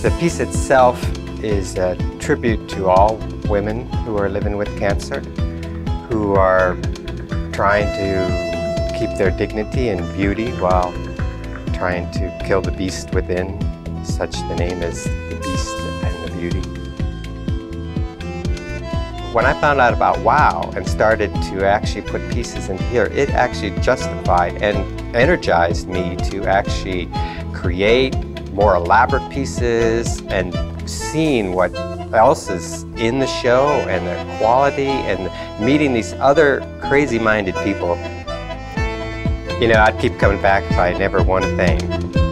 The piece itself is a tribute to all women who are living with cancer, who are trying to keep their dignity and beauty while trying to kill the beast within. Such the name is The Beast and the Beauty. When I found out about WOW and started to actually put pieces in here, it actually justified and energized me to actually create more elaborate pieces and seeing what else is in the show and the quality and meeting these other crazy-minded people. You know, I'd keep coming back if I never won a thing.